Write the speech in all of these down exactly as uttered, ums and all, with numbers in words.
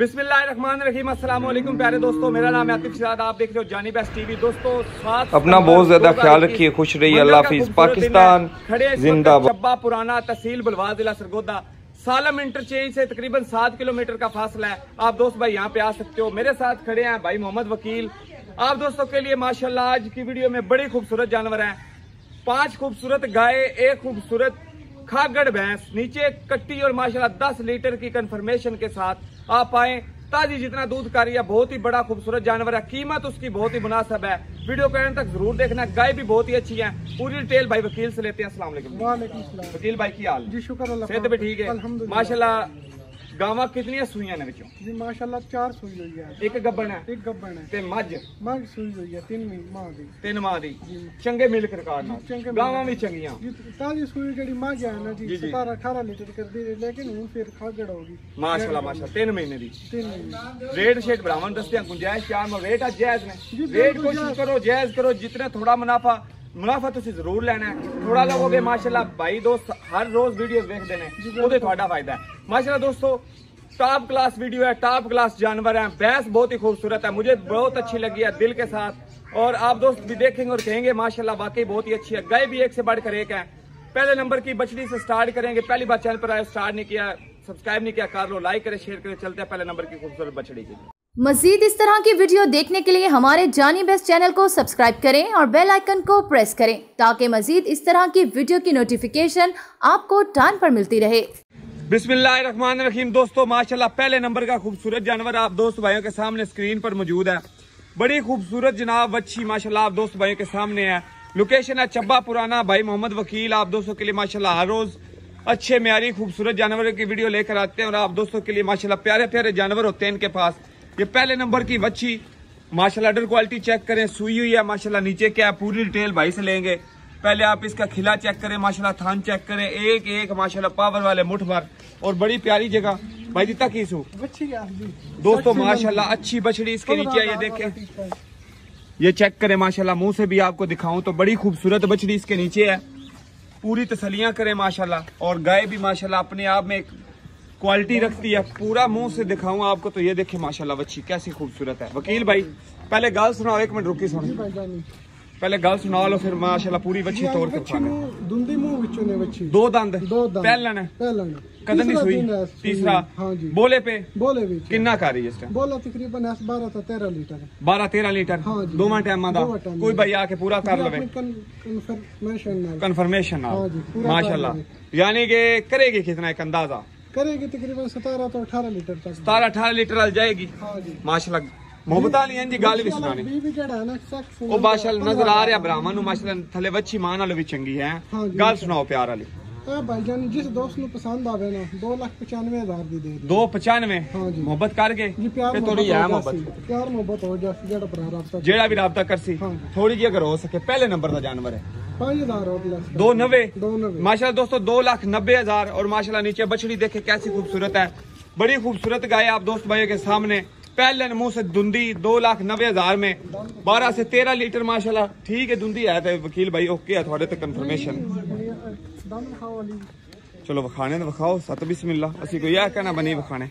बिस्मिल्लाहिर्रहमानिर्रहीम, अस्सलाम वालेकुम प्यारे दोस्तों, मेरा नाम है आतिफ सिराज, आप देख रहे हो जानी बेस्ट टीवी। दोस्तों साथ अपना बहुत ज्यादा ख्याल रखिए, खुश रहिए, अल्लाह हाफिज। पाकिस्तान जिंदाबाद। चब्बा पुराना तहसील बुलवार जिला सरगोदा सालम इंटरचेंज से तकरीबन सात किलोमीटर का फासला है। आप दोस्त भाई यहाँ पे आ सकते हो। मेरे साथ खड़े हैं भाई मोहम्मद वकील। आप दोस्तों के लिए माशाल्लाह आज की वीडियो में बड़ी खूबसूरत जानवर हैं, पांच खूबसूरत गाय, एक खूबसूरत खागड़ भैंस, नीचे कट्टी और माशाल्लाह दस लीटर की कंफर्मेशन के साथ आप आए। ताजी जितना दूध का रही है, बहुत ही बड़ा खूबसूरत जानवर है, कीमत उसकी बहुत ही मुनासिब है। वीडियो को एंड तक जरूर देखना। गाय भी बहुत ही अच्छी है। पूरी डिटेल भाई वकील से लेते हैं। अस्सलाम वालेकुम। वालेकुम सलाम। वकील भाई की हाल? जी शुक्र अल्लाह। सेहत भी ठीक है माशाल्लाह। गावां कितनी सुइयां ने विचों? जी माशाल्लाह चार सुई हुई है। एक गब्बन है? एक गब्बन है। ते मझ मझ सुई हुई है तीन माह दी। तीन माह दी। चंगे मिल्क रिकॉर्ड नाल, चंगे गावां भी चंगियां। जी ताजी सुई जेडी मझ है ना जी सत्रह अठारह लीटर कर दी, लेकिन हुन फिर खागड़ होगी माशाल्लाह माशाल्लाह। तीन महीने दी। तीन महीने। रेट शेट ब्राह्मण दस्ते हैं, गुंजाइश क्या में रेट आज जायज ने? रेट कोशिश करो जायज करो, जितना थोड़ा मुनाफा मुनाफा तुसी जरूर लेना है। थोड़ा लोगोगे माशाल्लाह भाई दोस्त हर रोज वीडियो देख देने, ਉਹਦੇ ਤੁਹਾਡਾ फायदा है माशाल्लाह। दोस्तों टॉप क्लास वीडियो है, टॉप क्लास जानवर है। भैंस बहुत ही खूबसूरत है, मुझे बहुत अच्छी लगी है दिल के साथ, और आप दोस्त भी देखेंगे और कहेंगे माशाल्लाह वाकई बहुत ही अच्छी है। गाय भी एक से बढ़कर एक है। पहले नंबर की बछड़ी से स्टार्ट करेंगे। पहली बार चैनल पर आए, स्टार्ट नहीं किया, सब्सक्राइब नहीं किया, कर लो, लाइक करे, शेयर करे। चलते हैं पहले नंबर की खूबसूरत बछड़ी के लिए। मजीद इस तरह की वीडियो देखने के लिए हमारे जानी बेस्ट चैनल को सब्सक्राइब करें और बेल आइकन को प्रेस करें, ताकि मजीद इस तरह की वीडियो की नोटिफिकेशन आपको टाइम पर मिलती रहे। बिस्मिल्लाहिर्रहमानिर्रहीम। दोस्तों माशाल्लाह पहले नंबर का खूबसूरत जानवर आप दोस्त भाइयों के सामने स्क्रीन पर मौजूद है। बड़ी खूबसूरत जनाब बच्ची माशाल्लाह आप दोस्त भाइयों के सामने है। लोकेशन है चब्बा पुराना। भाई मोहम्मद वकील आप दोस्तों के लिए माशाल्लाह हर रोज अच्छे म्यारी खूबसूरत जानवरों की वीडियो लेकर आते हैं, और आप दोस्तों के लिए माशाल्लाह प्यारे प्यारे जानवर होते हैं इनके पास। ये पहले नंबर की बच्ची माशाल्लाह अडर क्वालिटी चेक करें, सुई हुई है माशाल्लाह। नीचे क्या है पूरी डिटेल भाई से लेंगे। पहले आप इसका खिला चेक करें माशाल्लाह, थान चेक करें, एक एक माशाल्लाह पावर वाले मुठ भर, और बड़ी प्यारी जगह भाई दिता की सू दोस्तों माशाल्लाह अच्छी बछड़ी इसके नीचे है। ये देखें, ये चेक करें माशाल्लाह, मुंह से भी आपको दिखाऊं तो बड़ी खूबसूरत बछड़ी इसके नीचे है। पूरी तसलियां करें माशाल्लाह, और गाय भी माशाल्लाह अपने आप में क्वालिटी रखती है। पूरा मुंह से दिखाऊं आपको तो ये देखें माशाल्लाह बच्ची कैसी खूबसूरत है। वकील भाई पहले गाल सुनाओ, एक मिनट रुकी सुनो, पहले गल सुना लो, फिर माशाल्लाह पूरी बच्ची तोड़ के खाने। दुंदी मुंह विचों ने बच्ची, दो दंद, दो दंद, पहलन पहलन कदम नहीं सुई, तीसरा हाँ जी। बोले पे बोले भी किन्ना कर रही है इस टाइम? बोला तकरीबन बारह से तेरह लीटर, बारह तेरह लीटर हाँ जी। दोवां टाइम दा कोई भाई आके पूरा कर लवे कंफर्मेशन माशाल्लाह। यानी कि करेगी कितना एक अंदाजा? करेगी तकरीबन सतारह तो अठारह लीटर तक, सतारह अठारह लीटर आ जाएगी माशाल्लाह। मोहब्बत वाली हैं जी, गल भी सुनानी ओ माशाल्लाह नजर आ रहा ब्राह्मण माशाल्लाह थले वच्छी मान वाली भी चंगी है। गल सुनाओ प्यार वाली। भाईजान जिस दोस्त को पसंद आवे ना दो लाख पचानवे हजार दी दे। दो पचानवे मोहब्बत करके थोड़ी है मोहब्बत, प्यार मोहब्बत हो जाए जेड़ा भरा राब्ता जेड़ा भी राब्ता करसी थोड़ी जी अगर हो सके। पहले नंबर का जानवर है पाँच हजार दो नब्बे दो नब्बे माशाल्लाह दोस्तों, दो लाख नब्बे हजार। और माशाल्लाह नीचे बछड़ी देखे कैसी खूबसूरत है, बड़ी खूबसूरत गाय आप दोस्त भाइयों के सामने। पहले मुंह से दुंदी दो लाख नब्बे हजार में बारह से तेरह लीटर माशाल्लाह ठीक है। दुंदी है तो वकील भाई ओके है थोड़े तो कंफर्मेशन। चलो वखाने तो वखाओ सत बिस्मिल्लाह, असी कोई यह कहना बनी वखाने।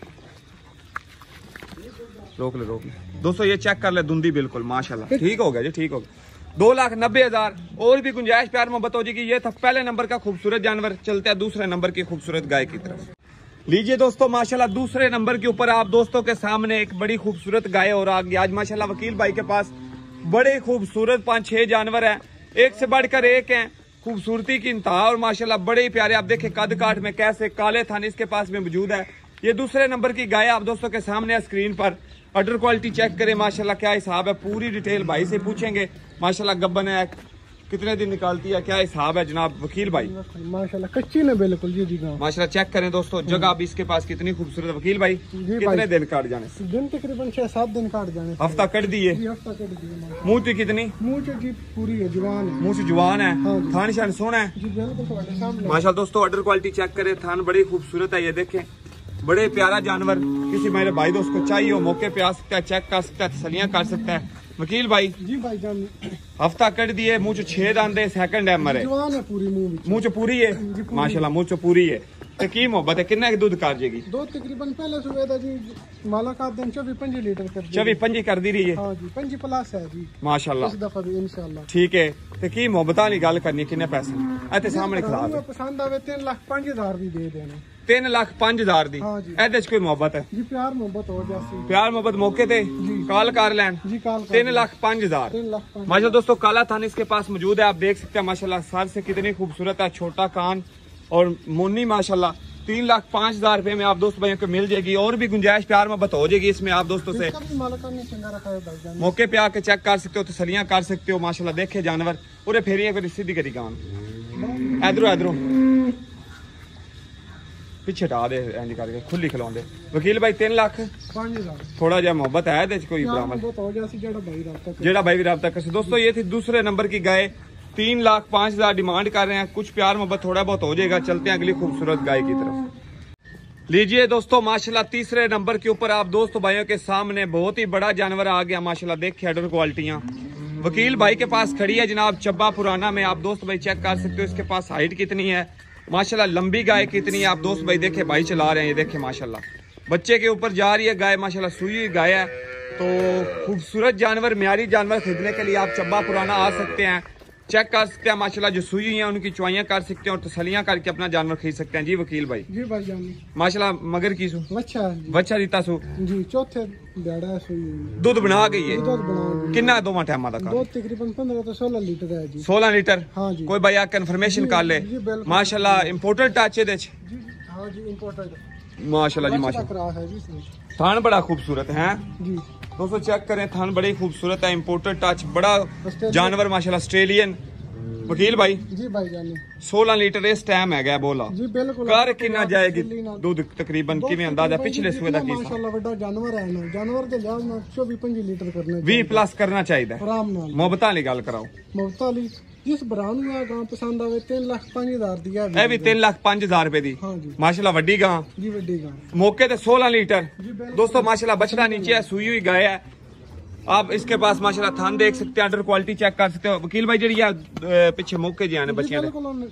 रोक ले रोक ले दोस्तों, ये चेक कर ले दुंदी बिल्कुल माशाल्लाह ठीक हो गया जी, ठीक हो गया। दो लाख नब्बे हजार और भी गुंजाइश प्यार मोहब्बत हो जाएगी। ये था पहले नंबर का खूबसूरत जानवर। चलते हैं दूसरे नंबर की खूबसूरत गाय की तरफ। लीजिए दोस्तों माशाल्लाह दूसरे नंबर के ऊपर आप दोस्तों के सामने एक बड़ी खूबसूरत गाय और आ गई। आज माशाल्लाह वकील भाई के पास बड़े खूबसूरत पांच छह जानवर हैं, एक से बढ़कर एक हैं, खूबसूरती की इंतहा, और माशाल्लाह बड़े ही प्यारे। आप देखें कद काठ में कैसे काले थाने इसके पास में मौजूद है। ये दूसरे नंबर की गाय आप दोस्तों के सामने है स्क्रीन पर। अडर क्वालिटी चेक करें माशाल्लाह क्या हिसाब है, पूरी डिटेल भाई से पूछेंगे। माशाल्लाह गब्बन है, कितने दिन निकालती है, क्या हिसाब है जनाब वकील भाई? माशाल्लाह कच्ची ने बिल्कुल जी जी माशाल्लाह चेक करें दोस्तों, जगह भी इसके पास कितनी खूबसूरत। वकील भाई कितने दिन काट जाने? दिन तकरीबन छह सात दिन काट जाने, हफ्ता कट दिए। मुँह की कितनी? मुँह जी पूरी है, जवान है, मुँह से जवान है, थान शान सोना है माशाल्लाह। दोस्तों अडर क्वालिटी चेक करें, थान बड़ी खूबसूरत है। ये देखें बड़े प्यारा जानवर, किसी मेरे भाई दोस्त को चाहिए हो मौके पे आ सकता है, चेक कर सकता है, तसलियां कर सकता है। वकील भाई जी भाई जान हफ्ता कट दिए, मुँह छेद आंदे, सेकंड है मरे, जवान है पूरी, मुँह मुँह पूरी है माशाल्लाह, मुँह पूरी है। ਤੇ ਕੀ ਮੁਹੱਬਤ ਹੈ ਕਿੰਨਾ ਦੁੱਧ ਕਰ ਜੇਗੀ ਦੁੱਧ ਤਕਰੀਬਨ ਪਹਿਲੇ ਸੂਬੇ ਦਾ ਜੀ ਮਾਲਾਕਾਤ ਦਿਨ ਚੌਵੀ ਪੰਜੀ ਲੀਟਰ ਕਰ ਚੌਵੀ ਪੰਜੀ ਕਰਦੀ ਰਹੀ ਹੈ ਹਾਂ ਜੀ ਪੰਜੀ ਪਲੱਸ ਹੈ ਜੀ ਮਾਸ਼ਾਅੱਲਾ ਇਸ ਦਫਾ ਵੀ ਇਨਸ਼ਾਅੱਲਾ ਠੀਕ ਹੈ ਤੇ ਕੀ ਮੁਹੱਬਤਾਂ ਵਾਲੀ ਗੱਲ ਕਰਨੀ ਕਿੰਨੇ ਪੈਸੇ ਇੱਥੇ ਸਾਹਮਣੇ ਖਿਲਾ ਦੇ ਪਸੰਦ ਆਵੇ ਤਿੰਨ ਲੱਖ ਪੰਜ ਹਜ਼ਾਰ ਦੀ ਦੇ ਦੇਣੇ ਤਿੰਨ ਲੱਖ ਪੰਜ ਹਜ਼ਾਰ ਦੀ ਹਾਂ ਜੀ। ਇਹਦੇ ਚ ਕੋਈ ਮੁਹੱਬਤ ਹੈ ਜੀ ਪਿਆਰ ਮੁਹੱਬਤ ਹੋ ਜਾਸੀ ਪਿਆਰ ਮੁਹੱਬत मौके पे कॉल कर लैन जी कॉल तीन लाख पाँच हजार तीन लाख पाँच माशाल्लाह दोस्तों काला थान इसके पास मौजूद है आप देख सकते हैं माशाल्लाह सर से कितनी खूबसूरत है छोटा कान और मुन्नी माशाल्लाह तीन लाख पाँच हजार रुपए में आप दोस्त भाइयों को मिल जाएगी और भी गुंजाइश प्यार मोहब्बत हो जाएगी इसमें आप दोस्तों से मौके पे आके चेक कर सकते हो तसलियां कर सकते हो माशाल्लाह देखे जानवर पूरे फेरिए फिर सीधी करी गान इधरों इधरों पिछे हटा दे इंज करके खुली खिलाउंदे वकील भाई तीन लाख पाँच हजार थोड़ा जा मोहब्बत है ਇਹਦੇ ਚ ਕੋਈ ਬਰਾਮਦ जेड़ा भाई भी रब्ता कर दोस्तों ये थी दूसरे नंबर की गाय तीन लाख पाँच हजार डिमांड कर रहे हैं कुछ प्यार मोहब्बत थोड़ा बहुत हो जाएगा चलते हैं अगली खूबसूरत गाय की तरफ लीजिए दोस्तों माशाल्लाह तीसरे नंबर के ऊपर आप दोस्तों भाइयों के सामने बहुत ही बड़ा जानवर आ गया माशाल्लाह देखिए अडर क्वालिटियां वकील भाई के पास खड़ी है जनाब चब्बा पुराना में आप दोस्त भाई चेक कर सकते हो इसके पास हाइट कितनी है माशाल्लाह लंबी गाय कितनी है आप दोस्त भाई देखे भाई चला रहे हैं ये देखे माशाल्लाह बच्चे के ऊपर जा रही है गाय माशाल्लाह सुई हुई गाय है तो खूबसूरत जानवर म्यारी जानवर खरीदने के लिए आप चब्बा पुराना आ सकते हैं चेक कर सकते हैं माशाल्लाह जो सुई हुई है उनकी चुवाइयां कर सकते हैं और तसलियां करके अपना जानवर खरीद सकते हैं जी वकील भाई जी भाई जानी माशाल्लाह मगर की सु अच्छा बच्चा दीता सु जी चौथे बेड़ा सुई दूध बना गई है दूध बना कितना दोवां टाइम दा दूध तकरीबन पंद्रह तो सोलह लीटर है जी सोलह लीटर हाँ जी कोई भाई आके इन्फॉर्मेशन कर ले माशाल्लाह इंपोर्टेड टच है जी हाँ जी इंपोर्टेड माशाल्लाह जी माशाल्लाह है जी थान बड़ा खूबसूरत है जी दोस्तों चेक करें थान बड़ी खूबसूरत है इंपोर्टेड टच बड़ा जानवर माशाल्लाह ऑस्ट्रेलियन वकील भाई जी भाई जानी सोलह लीटर इस टाइम है बोला जी बिल्कुल कर कितना जाएगी दूध तकरीबन किवें अंदाजा पिछले सूए दा की माशाल्लाह बड़ा जानवर है ना जानवर दे लिहाज नाल चौबीस पंजी लीटर करने बीस प्लस करना चाहिए आराम नाल मोहब्बतां वाली गल कराओ मोहब्बतां वाली जिस ब्रांड में गां पसंद आवे तीन लाख पाँच हजार दी है ए भी तीन लाख पाँच हजार रुपए दी हां जी माशाल्लाह वड्डी गां जी वड्डी गां मौके ते सोलह लीटर दोस्तों माशाल्लाह बछड़ा नीचे है सुई हुई गाय है आप इसके पास माशाल्लाह थान देख सकते हैं अडर क्वालिटी चेक कर सकते हो वकील भाई जी पीछे मौके जी आने बच्चियां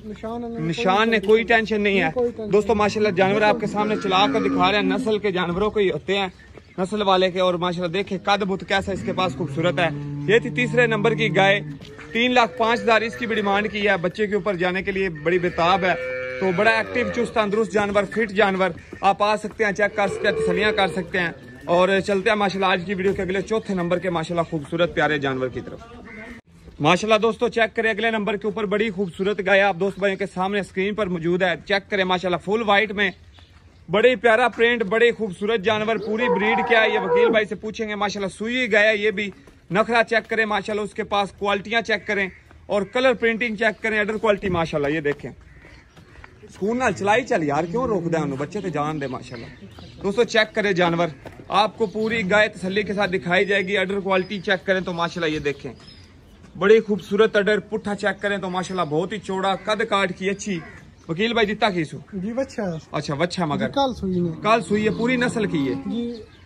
निशान ने कोई टेंशन नहीं है दोस्तों माशाल्लाह जानवर आपके सामने चला कर दिखा रहे हैं नस्ल के जानवरों को ही होते हैं नस्ल वाले के और माशाल्लाह देखे कद बुत कैसा इसके पास खूबसूरत है ये थी तीसरे नंबर की गाय तीन लाख पाँच हजार इसकी भी डिमांड की है बच्चे के ऊपर जाने के लिए बड़ी बेताब है तो बड़ा एक्टिव चुस्त तंदुरुस्त जानवर फिट जानवर आप आ सकते हैं चेक कर सकते हैं तसलियां कर सकते हैं और चलते हैं माशाल्लाह आज की वीडियो के अगले चौथे नंबर के माशाल्लाह खूबसूरत प्यारे जानवर की तरफ माशाल्लाह दोस्तों चेक करें अगले नंबर के ऊपर बड़ी खूबसूरत गाय आप दोस्त भाइयों के सामने स्क्रीन पर मौजूद है चेक करें माशाल्लाह फुल व्हाइट में बड़े प्यारा प्रिंट बड़े खूबसूरत जानवर पूरी ब्रीड क्या है ये वकील भाई से पूछेंगे माशाल्लाह सुई गाय है ये भी नखरा चेक करें माशाल्लाह उसके पास क्वालिटियां चेक करें और कलर प्रिंटिंग चेक करें अडर क्वालिटी माशाल्लाह ये देखें स्कूल नाल चलाई चल यार क्यों रोकदा है बच्चे तो जान दे माशाल्लाह दोस्तों चेक करें जानवर आपको पूरी गाय तसल्ली के साथ दिखाई जाएगी अडर क्वालिटी चेक करें तो माशाल्लाह ये देखें बड़ी खूबसूरत अडर पुट्ठा चेक करें तो माशाल्लाह बहुत ही चौड़ा कद काट की अच्छी वकील भाई जितना की सु जी बच्चा अच्छा बच्चा मगर कल सुई ने कल सुई है पूरी नस्ल की है जी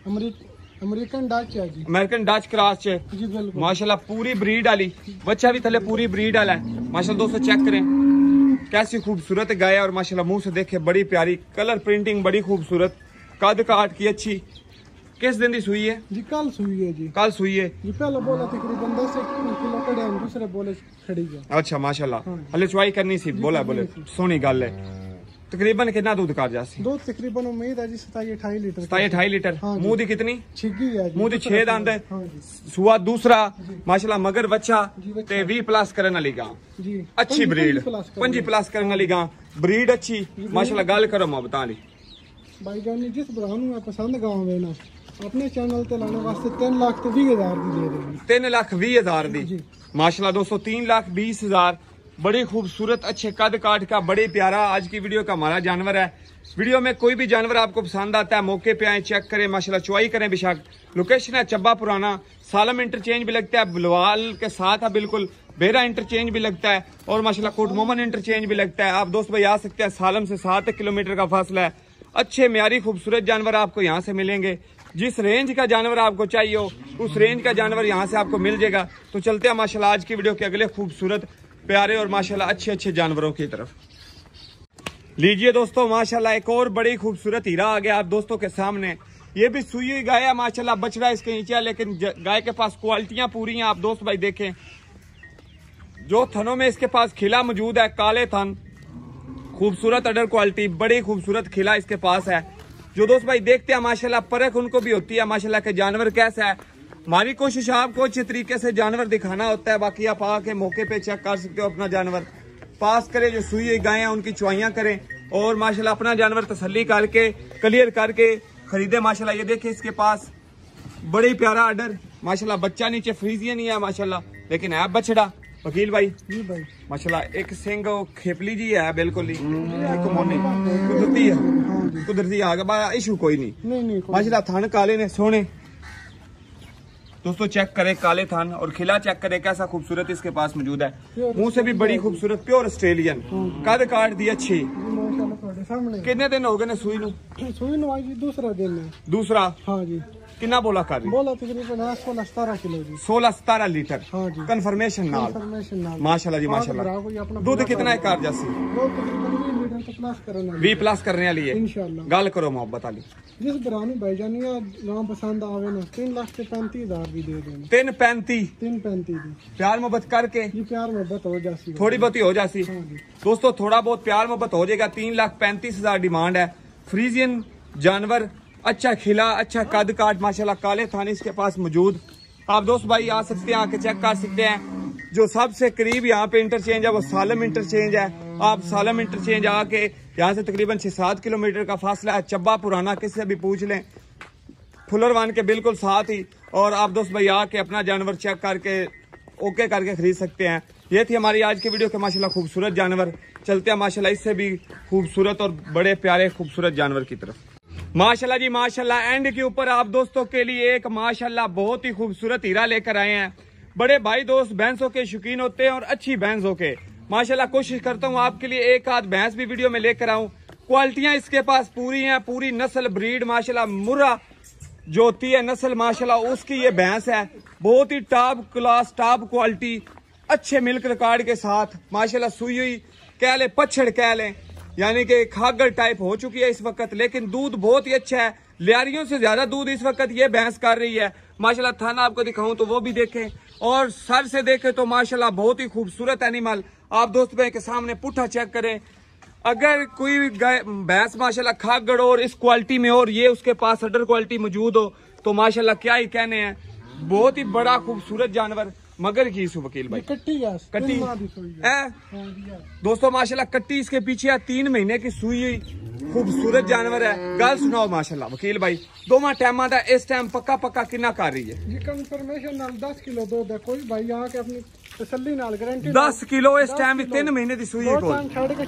अमेरिकन डच है जी अमेरिकन डच क्रॉस च जी बिल्कुल माशाल्लाह पूरी ब्रीड वाली बच्चा भी थले पूरी ब्रीड वाला है माशाल्लाह दोस्तों चेक करें कैसी खूबसूरत गाय और माशाल्लाह मुंह से देखे बड़ी प्यारी कलर प्रिंटिंग बड़ी खूबसूरत कद काट की अच्छी किस दिन दी सुई है जी कल सुई है जी कल सुई है जी पहले बोला तकरीबन दस किलो कड़े हैं दूसरे बोले खड़ी है अच्छा माशाल्लाह हले चुवाई करनी सी बोला बोले सोनी गल है तकरीबन कितना दूध काट जासी दूध तकरीबन उम्मीद है जी सताई अठाई लीटर सताई अठाई लीटर मुंह दी कितनी छिगी है मुंह दी छह दंद है सुआ दूसरा माशाल्लाह मगर बच्चा ते बीस प्लस करन वाली गां जी अच्छी ब्रीड पंजी प्लस करन वाली गां ब्रीड अच्छी माशाल्लाह गल करो मोहब्बतां वाली भाई जानी जिस ब्रांड में पसंद गांव है ना अपने चैनल ते लाने वास्ते तीन लाख ते बीस हजार दी दे देंगे तीन लाख बीस हजार दी माशाल्लाह दोस्तों तीन लाख बीस हजार बड़ी खूबसूरत अच्छे कद काट का बड़े प्यारा आज की वीडियो का हमारा जानवर है वीडियो में कोई भी जानवर आपको पसंद आता है मौके पे आए चेक करें माशाल्लाह चुवाई करें बेशक लोकेशन है चब्बा पुराना सालम इंटरचेंज भी लगता है बुलवाल के साथ है बिल्कुल बेरा इंटरचेंज भी लगता है और माशाल्लाह कोट मोमन इंटरचेंज भी लगता है आप दोस्त भाई आ सकते हैं सालम से सात किलोमीटर का फासला है अच्छे म्यारी खूबसूरत जानवर आपको यहाँ से मिलेंगे जिस रेंज का जानवर आपको चाहिए हो उस रेंज का जानवर यहाँ से आपको मिल जाएगा तो चलते हैं माशाल्लाह आज की वीडियो के अगले खूबसूरत प्यारे और माशाल्लाह अच्छे अच्छे जानवरों की तरफ लीजिए दोस्तों माशाल्लाह एक और बड़ी खूबसूरत हीरा आ गया आप दोस्तों के सामने। ये भी सुई हुई गाय है माशाल्लाह, बछड़ा इसके नीचे है, लेकिन गाय के पास क्वालिटियां पूरी हैं। आप दोस्त भाई देखें, जो थनों में इसके पास खिला मौजूद है, काले थन, खूबसूरत अडर क्वालिटी, बड़ी खूबसूरत खिला इसके पास है। जो दोस्त भाई देखते हैं माशाल्लाह परख उनको भी होती है माशाल्लाह के जानवर कैसा है। हमारी कोशिश आपको अच्छे तरीके से जानवर दिखाना होता है, बाकी आप आके मौके पे चेक कर सकते हो अपना जानवर, पास करें जो सुई हुई गायें हैं उनकी चुवाइयां करें और माशाल्लाह अपना जानवर तसल्ली करके क्लियर करके खरीदे। माशाल्लाह ये देखिए इसके पास बड़ी प्यारा आर्डर माशाल्लाह, बच्चा नीचे फ्रीजियन ही है माशाल्लाह, लेकिन है बछड़ा। वकील भाई जी भाई माशाल्लाह एक सिंग खेपली जी है बिल्कुल ही कुदरती है, कुदरती आ गया, इशू कोई नहीं, नहीं नहीं माशाल्लाह थान काले ने सोने। दोस्तों चेक करें काले थान और खिला चेक करें कैसा खूबसूरत इसके पास मौजूद है। मुंह से भी बड़ी खूबसूरत प्योर ऑस्ट्रेलियन, कद काट दी अच्छी। कितने दिन हो गए ने सुई नू? सुई नू आज दूसरा दिन है। दूसरा? हाँ जी। कितना बोला कर रही? बोला तकरीबन सोलह सतारह किलो जी। सोलह सतारह लीटर। हाँ जी। कन्फर्मेशन नाल। कन्फर्मेशन नाल। माशाल्लाह जी माशाल्लाह। दूध कितना है कार जैसी? वी प्लस करने वाली है इंशाल्लाह। गल करो मोहब्बत वाली। जिस बरानी भाईजानी नाम पसंद आवे ना तीन लाख के पैंतीस हजार भी दे देना। तीन पैंती तीन पैंतीस प्यार मोहब्बत करके ये प्यार मोहब्बत हो जाती, थोड़ी बहुत ही हो जाती। दोस्तों थोड़ा बहुत प्यार मोहब्बत हो जाएगा। तीन लाख पैंतीस हजार डिमांड है। फ्रीजियन जानवर, अच्छा खिला, अच्छा कद काट माशाल्लाह, काले थाने इसके पास मौजूद। आप दोस्त भाई आ सकते हैं, आके चेक कर सकते हैं। जो सबसे करीब यहाँ पे इंटरचेंज है वो सालम इंटरचेंज है। आप सालम इंटरचेंज आके यहाँ से तकरीबन छह सात किलोमीटर का फासला है। चब्बा पुराना किसी से भी पूछ लें, फुलरवान के बिल्कुल साथ ही। और आप दोस्त भाई आके अपना जानवर चेक करके ओके करके खरीद सकते हैं। ये थी हमारी आज की वीडियो के माशाल्लाह खूबसूरत जानवर। चलते हैं माशाल्लाह इससे भी खूबसूरत और बड़े प्यारे खूबसूरत जानवर की तरफ। माशाल्लाह जी माशाल्लाह एंड के ऊपर आप दोस्तों के लिए एक माशाल्लाह बहुत ही खूबसूरत हीरा लेकर आए हैं। बड़े भाई दोस्त भैंसों के शौकीन होते हैं और अच्छी भैंसों के। माशाल्लाह कोशिश करता हूँ आपके लिए एक आध भैंस भी वीडियो में लेकर आऊं। क्वालिटियां इसके पास पूरी हैं, पूरी नस्ल ब्रीड माशाल्लाह, मुर्रा जो होती है नस्ल माशाल्लाह उसकी ये भैंस है। बहुत ही टॉप क्लास टॉप क्वालिटी, अच्छे मिल्क रिकॉर्ड के साथ माशाल्लाह, सुई हुई कह ले, पछड़ कह लें, यानी कि खागर टाइप हो चुकी है इस वक्त, लेकिन दूध बहुत ही अच्छा है। लियारियों से ज्यादा दूध इस वक्त ये भैंस कर रही है माशाल्लाह। थाना आपको दिखाऊं तो वो भी देखें और सर से देखें तो माशाल्लाह बहुत ही खूबसूरत एनिमल। आप दोस्त भाई के सामने पुट्ठा चेक करें, अगर कोई भैंस माशाल्लाह खागड़ और इस क्वालिटी में और ये उसके पास अडर क्वालिटी मौजूद हो तो माशाल्लाह क्या ही कहने हैं। बहुत ही बड़ा खूबसूरत जानवर। मगर की सु वकील भाई कट्टी कट्टी है दोस्तों माशाल्लाह, कट्टी इसके पीछे है, तीन महीने की सुई हुई खूबसूरत जानवर है। गल सुनाओ माशाल्लाह वकील भाई, दोवां टाइम का इस टाइम पक्का पक्का कितना कर रही है जी? कंफर्मेशन नाल दस किलो दूध है। कोई भाई आके अपनी तसल्ली नाल गारंटी दस किलो इस टाइम तीन महीने की सुई को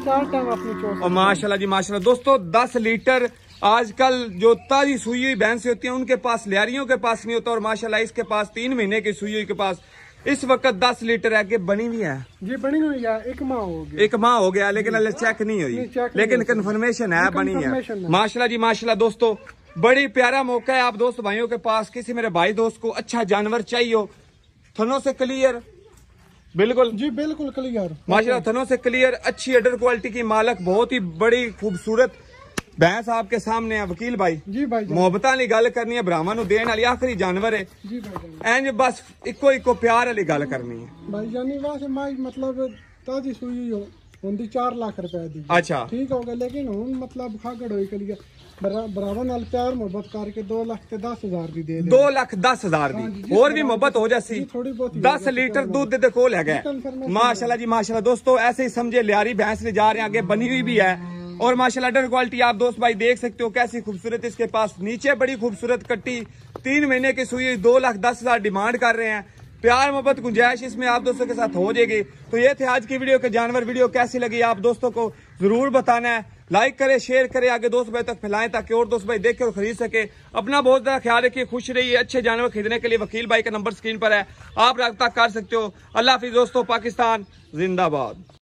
और माशाल्लाह जी माशाल्लाह। दोस्तों दस लीटर आजकल जो ताजी सुई हुई भैंसें होती हैं उनके पास, लियारियों के पास नहीं होता, और माशाल्लाह इसके पास तीन महीने की सुई हुई के पास इस वक्त दस लीटर आगे बनी हुई है जी। बनी हुई है, एक माह हो गया, एक माह हो गया, लेकिन अल्ले चेक नहीं हुई, लेकिन कंफर्मेशन है बनी है माशाल्लाह जी माशाल्लाह। दोस्तों बड़ी प्यारा मौका है। आप दोस्त भाइयों के पास किसी मेरे भाई दोस्त को अच्छा जानवर चाहिए हो, थनों से क्लियर बिल्कुल जी, बिल्कुल क्लियर माशाल्लाह, थनों से क्लियर, अच्छी अडर क्वालिटी की मालक, बहुत ही बड़ी खूबसूरत भैंस आपके सामने है वकील भाई जी। भाई मोहब्बत वाली गल करनी है, भरावां नूं देण वाली आखिरी जानवर है जी भाई। इंज बस इको इको प्यार वाली गल करनी है भाई जानी वासे माई मतलब ताजी सुई हो हुंदी चार लाख रुपए दी। अच्छा ठीक हो गया, लेकिन हुन मतलब खागड़ होई कलिया बराबर नाल प्यार मोहब्बत करके दो लाख ते दस हजार दी दे दे। दो लाख दस हजार दी और भी मोहब्बत हो जासी। दस लीटर दूध दे कोल है माशाल्लाह जी माशाल्लाह। दोस्तों ऐसे ही समझे लियारी भैंस ले जा रहे हैं, आगे बनी हुई भी है और माशाल्लाह अडर क्वालिटी आप दोस्त भाई देख सकते हो कैसी खूबसूरत इसके पास। नीचे बड़ी खूबसूरत कट्टी, तीन महीने की सुई, दो लाख दस हजार डिमांड कर रहे हैं। प्यार मोहब्बत गुंजाइश इसमें आप दोस्तों के साथ हो जाएगी। तो ये थे आज की वीडियो के जानवर। वीडियो कैसी लगी आप दोस्तों को जरूर बताना है, लाइक करें, शेयर करें, आगे दोस्त भाई तक फैलाएं ताकि और दोस्त भाई देख कर खरीद सके। अपना बहुत ज्यादा ख्याल रखिए, खुश रहिए। अच्छे जानवर खरीदने के लिए वकील भाई का नंबर स्क्रीन पर है, आप रब्ता कर सकते हो। अल्लाह हाफिज दोस्तों, पाकिस्तान जिंदाबाद।